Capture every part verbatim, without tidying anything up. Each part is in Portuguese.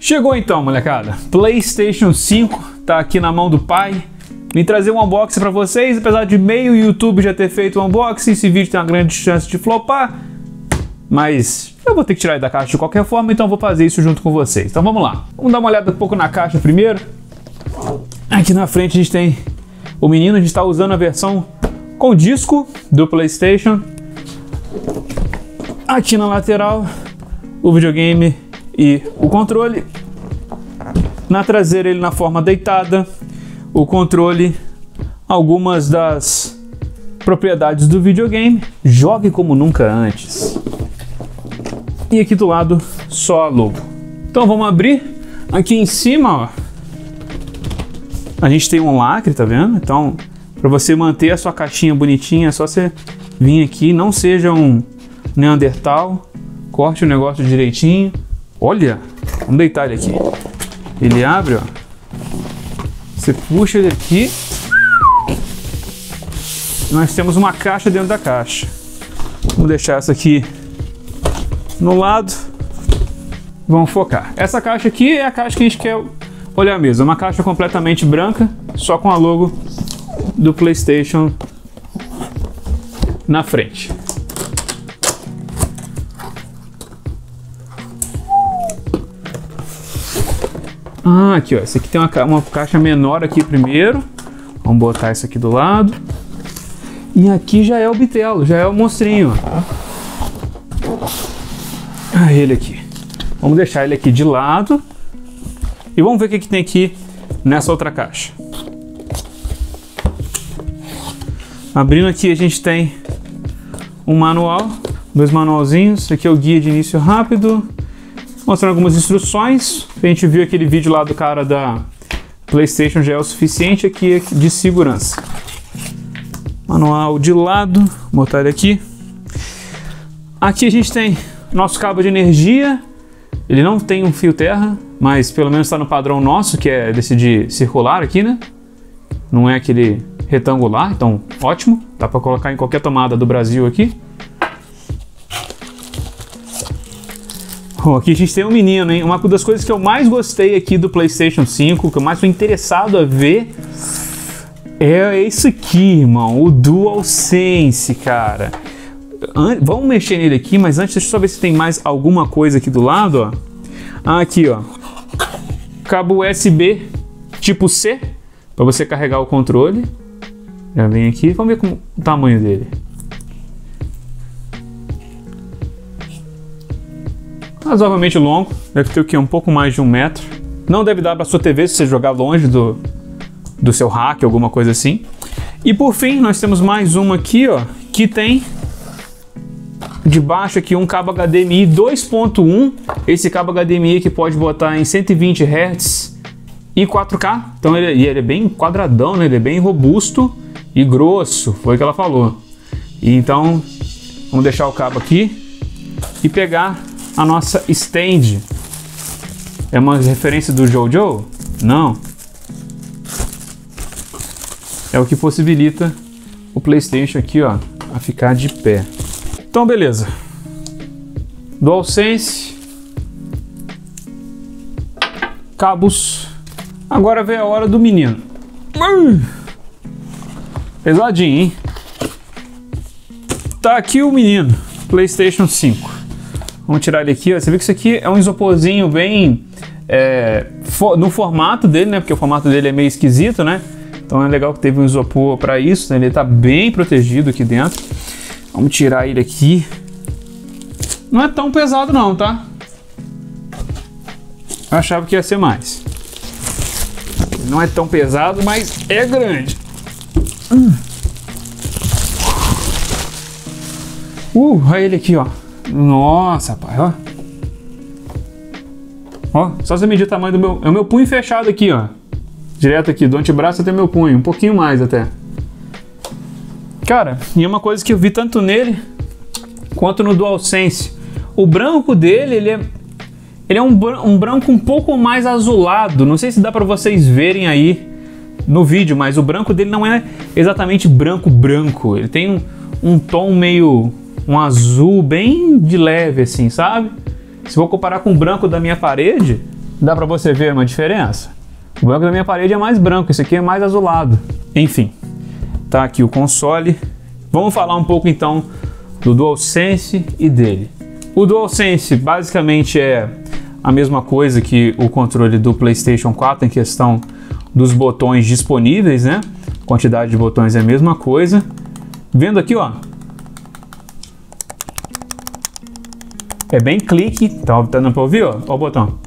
Chegou então, molecada. PlayStation cinco tá aqui na mão do pai. Vim trazer um unboxing pra vocês, apesar de meio YouTube já ter feito um unboxing, esse vídeo tem uma grande chance de flopar, mas eu vou ter que tirar ele da caixa de qualquer forma, então eu vou fazer isso junto com vocês. Então vamos lá. Vamos dar uma olhada um pouco na caixa primeiro. Aqui na frente a gente tem o menino, a gente está usando a versão com disco do PlayStation. Aqui na lateral, o videogame e o controle. Na traseira ele na forma deitada, o controle, algumas das propriedades do videogame. Jogue como nunca antes. E aqui do lado só a logo. Então vamos abrir. Aqui em cima, ó, a gente tem um lacre, tá vendo? Então, para você manter a sua caixinha bonitinha, é só você vir aqui, não seja um Neandertal, corte o negócio direitinho. Olha, vamos deitar ele aqui. Ele abre, ó. Você puxa ele aqui. Nós temos uma caixa dentro da caixa. Vamos deixar essa aqui no lado. Vamos focar. Essa caixa aqui é a caixa que a gente quer olhar mesmo. É uma caixa completamente branca, só com a logo do PlayStation na frente. Ah, aqui ó, esse aqui tem uma, uma caixa menor aqui primeiro. Vamos botar isso aqui do lado. E aqui já é o bitelo, já é o monstrinho. Ah, ele aqui. Vamos deixar ele aqui de lado. E vamos ver o que, que tem aqui nessa outra caixa. Abrindo aqui a gente tem um manual, dois manualzinhos. Aqui é o guia de início rápido, mostrando algumas instruções. A gente viu aquele vídeo lá do cara da PlayStation, já é o suficiente. Aqui é de segurança. Manual de lado, vou botar ele aqui. Aqui a gente tem nosso cabo de energia. Ele não tem um fio terra, mas pelo menos está no padrão nosso, que é desse de circular aqui, né? Não é aquele retangular, então ótimo. Dá para colocar em qualquer tomada do Brasil aqui. Bom, aqui a gente tem um menino, hein? Uma das coisas que eu mais gostei aqui do PlayStation cinco, que eu mais estou interessado a ver, é esse aqui, irmão. O DualSense, cara. Vamos mexer nele aqui, mas antes deixa eu só ver se tem mais alguma coisa aqui do lado, ó. Ah, aqui, ó. Cabo U S B tipo C, para você carregar o controle. Já vem aqui, vamos ver como, o tamanho dele. Razoavelmente longo, deve ter o que? Um pouco mais de um metro. Não deve dar para sua T V se você jogar longe do, do seu rack, alguma coisa assim. E por fim, nós temos mais uma aqui, ó, que tem de baixo aqui um cabo H D M I dois ponto um. Esse cabo H D M I que pode botar em cento e vinte hertz e quatro K. Então ele, ele é bem quadradão, né? Ele é bem robusto e grosso, foi o que ela falou. E então, vamos deixar o cabo aqui e pegar a nossa stand. É uma referência do JoJo? Não. É o que possibilita o PlayStation aqui, ó, a ficar de pé. Então, beleza. DualSense. Cabos. Agora vem a hora do menino. Pesadinho, hein? Tá aqui o menino. PlayStation cinco. Vamos tirar ele aqui, ó. Você vê que isso aqui é um isoporzinho bem é, for, no formato dele, né? Porque o formato dele é meio esquisito, né? Então é legal que teve um isopor para isso, né? Ele tá bem protegido aqui dentro. Vamos tirar ele aqui. Não é tão pesado não, tá? Eu achava que ia ser mais. Não é tão pesado, mas é grande. Hum. Uh, olha ele aqui, ó. Nossa, rapaz, ó. Ó, só você medir o tamanho do meu... É o meu punho fechado aqui, ó. Direto aqui, do antebraço até meu punho. Um pouquinho mais até. Cara, e uma coisa que eu vi tanto nele quanto no DualSense. O branco dele, ele é... Ele é um, um branco um pouco mais azulado. Não sei se dá pra vocês verem aí no vídeo, mas o branco dele não é exatamente branco branco. Ele tem um, um tom meio... um azul bem de leve assim, sabe? Se for comparar com o branco da minha parede, Dá pra você ver uma diferença? O branco da minha parede é mais branco, esse aqui é mais azulado. Enfim, tá aqui o console. Vamos falar um pouco então do DualSense e dele. O DualSense basicamente é a mesma coisa que o controle do PlayStation quatro em questão dos botões disponíveis, né? A quantidade de botões é a mesma coisa. Vendo aqui, ó, é bem clique, tá dando pra ouvir, ó, ó o botão.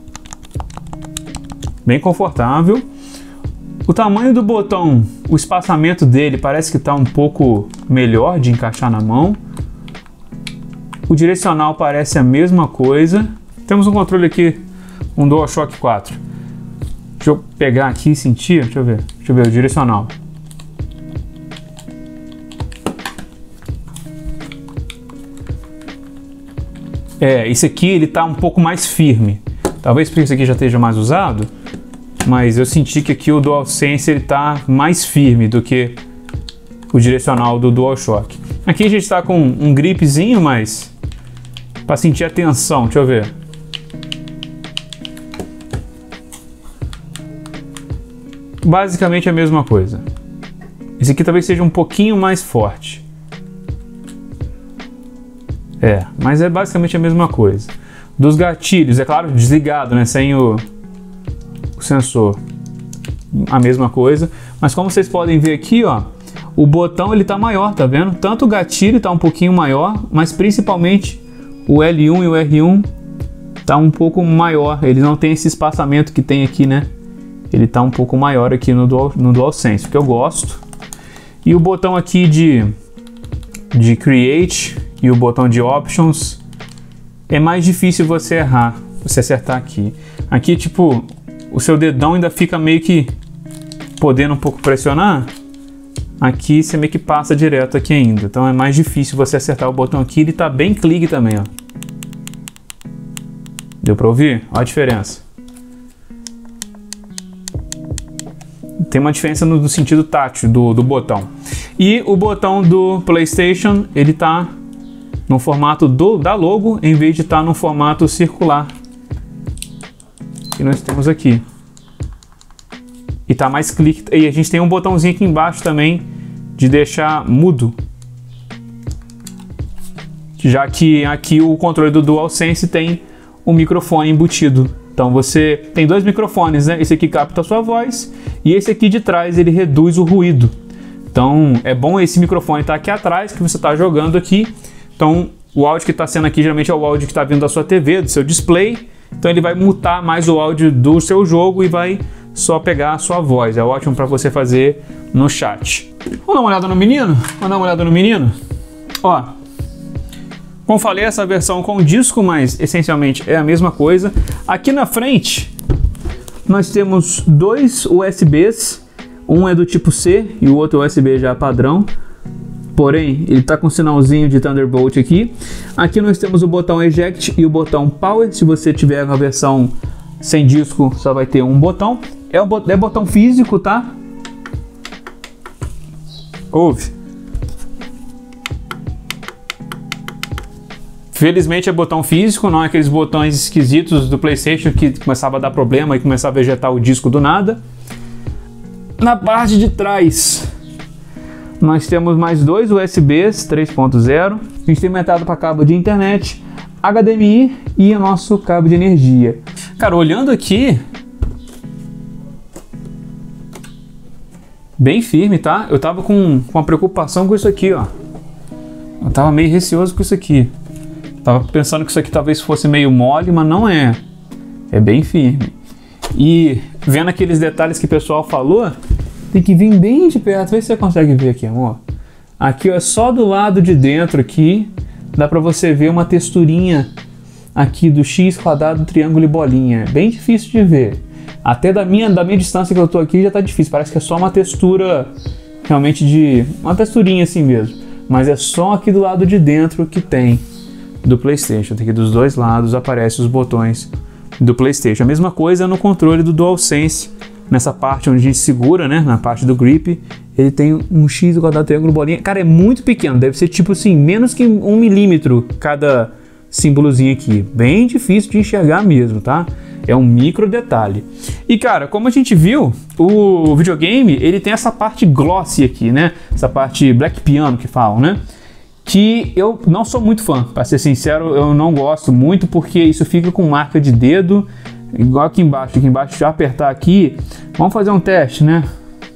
Bem confortável. O tamanho do botão, o espaçamento dele parece que está um pouco melhor de encaixar na mão. O direcional parece a mesma coisa. Temos um controle aqui, um DualShock quatro. Deixa eu pegar aqui e sentir, deixa eu ver, deixa eu ver o direcional. É, esse aqui ele tá um pouco mais firme. Talvez porque esse aqui já esteja mais usado, mas eu senti que aqui o DualSense ele tá mais firme do que o direcional do DualShock. Aqui a gente está com um gripzinho, mas para sentir a tensão, deixa eu ver. Basicamente a mesma coisa. Esse aqui talvez seja um pouquinho mais forte. É, mas é basicamente a mesma coisa. Dos gatilhos, é claro, desligado, né, sem o, o sensor. A mesma coisa. Mas como vocês podem ver aqui, ó, o botão ele tá maior, tá vendo? Tanto o gatilho tá um pouquinho maior, mas principalmente o L um e o R um tá um pouco maior. Ele não tem esse espaçamento que tem aqui, né? Ele tá um pouco maior aqui no, Dual, no DualSense, que eu gosto. E o botão aqui de, de Create e o botão de Options é mais difícil você errar, você acertar aqui. Aqui, tipo, o seu dedão ainda fica meio que podendo um pouco pressionar. Aqui você meio que passa direto aqui ainda. Então é mais difícil você acertar o botão aqui. Ele tá bem clique também, ó. Deu pra ouvir? Olha a diferença. Tem uma diferença no, no sentido tátil do, do botão. E o botão do PlayStation, ele tá no formato do, da logo, em vez de estar tá no formato circular que nós temos aqui. E tá mais clique. E a gente tem um botãozinho aqui embaixo também de deixar mudo, já que aqui o controle do DualSense tem um microfone embutido. Então você tem dois microfones, né? Esse aqui capta a sua voz e esse aqui de trás ele reduz o ruído. Então é bom esse microfone estar aqui atrás, que você está jogando aqui. Então o áudio que está sendo aqui geralmente é o áudio que está vindo da sua T V, do seu display. Então ele vai mutar mais o áudio do seu jogo e vai só pegar a sua voz. É ótimo para você fazer no chat. Vamos dar uma olhada no menino? Vamos dar uma olhada no menino? Ó, como falei, essa versão com disco, mas essencialmente é a mesma coisa. Aqui na frente nós temos dois U S Bs. Um é do tipo C e o outro U S B já padrão. Porém, ele está com um sinalzinho de Thunderbolt aqui. Aqui nós temos o botão Eject e o botão Power. Se você tiver a versão sem disco, só vai ter um botão. É, o bot é botão físico, tá? Ouve. Felizmente é botão físico, não é aqueles botões esquisitos do PlayStation que começava a dar problema e começava a vegetar o disco do nada. Na parte de trás, nós temos mais dois U S Bs três ponto zero. A gente tem uma entrada para cabo de internet, H D M I e o nosso cabo de energia. Cara, olhando aqui, bem firme, tá? Eu tava com, com uma preocupação com isso aqui, ó. Eu tava meio receoso com isso aqui. Tava pensando que isso aqui talvez fosse meio mole, mas não é. É bem firme. E vendo aqueles detalhes que o pessoal falou, tem que vir bem de perto. Vê se você consegue ver aqui, amor. Aqui, ó, só do lado de dentro aqui, dá pra você ver uma texturinha aqui do X quadrado, triângulo e bolinha. É bem difícil de ver. Até da minha, da minha distância que eu tô aqui já tá difícil. Parece que é só uma textura realmente de... uma texturinha assim mesmo. Mas é só aqui do lado de dentro que tem do PlayStation. Aqui dos dois lados aparecem os botões do PlayStation. A mesma coisa no controle do DualSense. Nessa parte onde a gente segura, né, na parte do grip, ele tem um X quadrado, triângulo, bolinha. Cara, é muito pequeno. Deve ser tipo assim, menos que um milímetro cada símbolozinho aqui. Bem difícil de enxergar mesmo, tá? É um micro detalhe. E cara, como a gente viu, o videogame ele tem essa parte glossy aqui, né? Essa parte black piano que falam, né? Que eu não sou muito fã, para ser sincero, eu não gosto muito porque isso fica com marca de dedo, igual aqui embaixo. Aqui embaixo, se eu apertar aqui, vamos fazer um teste, né?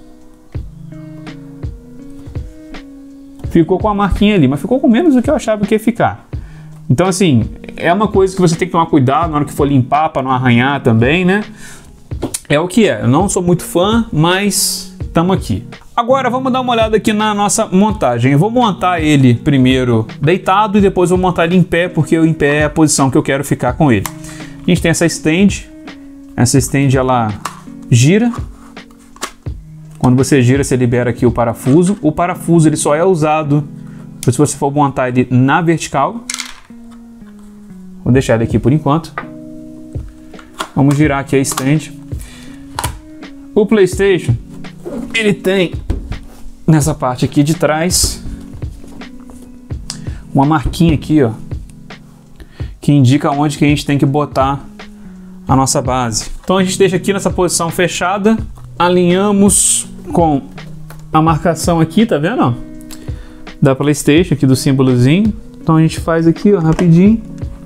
Ficou com a marquinha ali, mas ficou com menos do que eu achava que ia ficar. Então assim, é uma coisa que você tem que tomar cuidado na hora que for limpar para não arranhar também, né? É o que é, eu não sou muito fã, mas estamos aqui. Agora vamos dar uma olhada aqui na nossa montagem. Eu vou montar ele primeiro deitado e depois vou montar ele em pé, porque o em pé é a posição que eu quero ficar com ele. A gente tem essa stand, essa stand ela gira. Quando você gira, você libera aqui o parafuso. O parafuso ele só é usado se você for montar ele na vertical. Vou deixar ele aqui por enquanto. Vamos girar aqui a stand. O PlayStation, ele tem nessa parte aqui de trás uma marquinha aqui, ó, que indica onde que a gente tem que botar a nossa base. Então a gente deixa aqui nessa posição fechada, alinhamos com a marcação aqui, tá vendo? Ó? Da PlayStation, aqui do símbolozinho. Então a gente faz aqui, ó, rapidinho.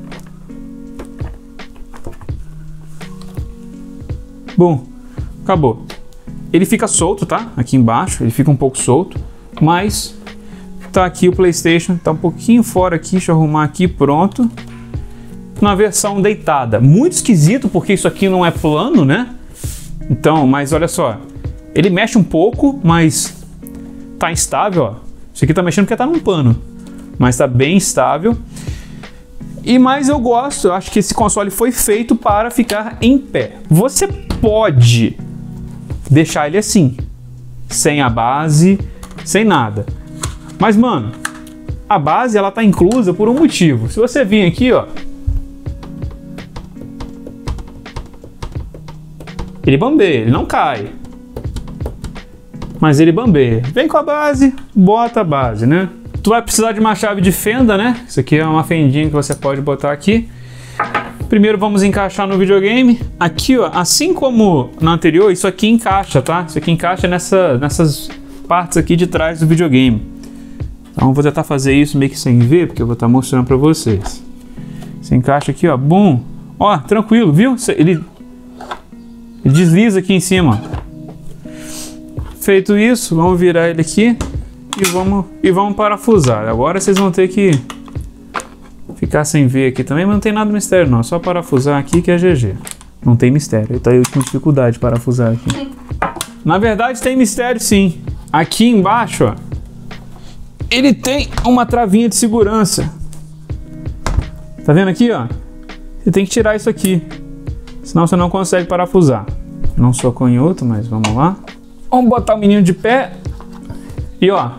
Bom, acabou. Ele fica solto, tá? Aqui embaixo, ele fica um pouco solto, mas tá aqui o PlayStation, tá um pouquinho fora aqui, deixa eu arrumar aqui, pronto. Na versão deitada. Muito esquisito, porque isso aqui não é plano, né? Então, mas olha só, ele mexe um pouco, mas tá instável, ó. Isso aqui tá mexendo porque tá num pano, mas tá bem estável. E mais eu gosto, eu acho que esse console foi feito para ficar em pé. Você pode deixar ele assim, sem a base, sem nada. Mas, mano, a base ela tá inclusa por um motivo. Se você vir aqui, ó, ele bambeia, ele não cai. Mas ele bambeia. Vem com a base, bota a base, né? Tu vai precisar de uma chave de fenda, né? Isso aqui é uma fendinha que você pode botar aqui. Primeiro vamos encaixar no videogame. Aqui, ó, assim como no anterior, isso aqui encaixa, tá? Isso aqui encaixa nessa, nessas partes aqui de trás do videogame. Então eu vou tentar fazer isso meio que sem ver, porque eu vou estar mostrando pra vocês. Você encaixa aqui, ó, bum. Ó, tranquilo, viu? Ele, ele desliza aqui em cima. Feito isso, vamos virar ele aqui. E vamos, e vamos parafusar. Agora vocês vão ter que ficar sem ver aqui também, mas não tem nada de mistério não. É só parafusar aqui que é G G. Não tem mistério. Então eu tenho dificuldade de parafusar aqui. Na verdade tem mistério sim. Aqui embaixo, ó, ele tem uma travinha de segurança. Tá vendo aqui, ó? Você tem que tirar isso aqui. Senão você não consegue parafusar. Não sou canhoto, mas vamos lá. Vamos botar o menino de pé. E ó,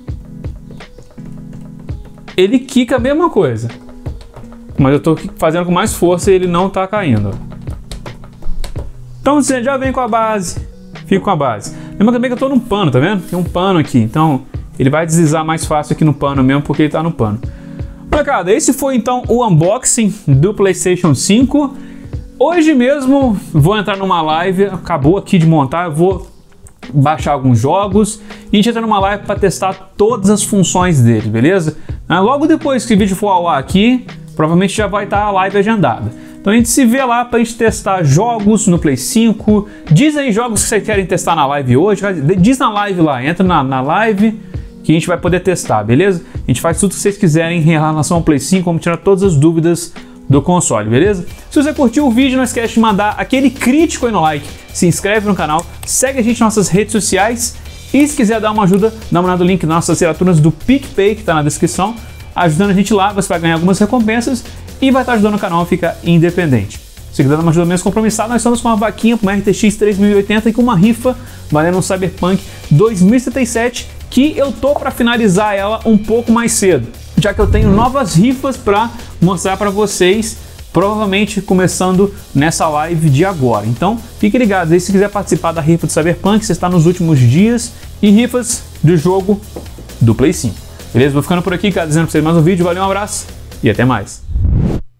ele quica a mesma coisa, mas eu tô fazendo com mais força e ele não tá caindo. Então você já vem com a base, fica com a base. Lembra também que eu tô num pano, tá vendo? Tem um pano aqui, então ele vai deslizar mais fácil aqui no pano mesmo, porque ele tá no pano. Molecada, esse foi então o unboxing do PlayStation cinco. Hoje mesmo vou entrar numa live, acabou aqui de montar, eu vou baixar alguns jogos e a gente entra numa live para testar todas as funções dele, beleza? Logo depois que o vídeo for ao ar aqui, provavelmente já vai estar a live agendada. Então a gente se vê lá para a gente testar jogos no Play cinco. Diz aí jogos que vocês querem testar na live hoje, diz na live lá, entra na, na live que a gente vai poder testar, beleza? A gente faz tudo que vocês quiserem em relação ao Play cinco, vamos tirar todas as dúvidas do console, beleza? Se você curtiu o vídeo, não esquece de mandar aquele crítico aí no like, se inscreve no canal, segue a gente nas nossas redes sociais e se quiser dar uma ajuda, dá uma olhada no link nas nossas assinaturas do PicPay, que está na descrição, ajudando a gente lá, você vai ganhar algumas recompensas e vai estar ajudando o canal a ficar independente. Se quiser dar uma ajuda menos compromissada, nós estamos com uma vaquinha para uma R T X três mil e oitenta e com uma rifa valendo um Cyberpunk dois mil e setenta e sete, que eu tô para finalizar ela um pouco mais cedo, já que eu tenho novas rifas para mostrar para vocês, provavelmente começando nessa live de agora. Então, fique ligado aí se quiser participar da rifa do Cyberpunk, você está nos últimos dias, e rifas do jogo do Play cinco. Beleza? Vou ficando por aqui, cara, dizendo para vocês mais um vídeo. Valeu, um abraço e até mais.